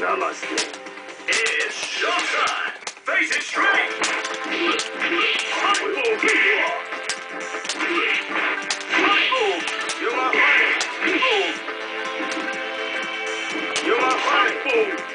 Namaste. It's showtime! Face it straight! Right move! Right move! You are fighting! Move! You are fighting! Move!